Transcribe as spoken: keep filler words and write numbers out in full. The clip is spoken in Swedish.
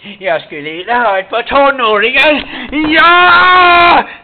Jag skulle vilja ha ett par tonåringar. Ja!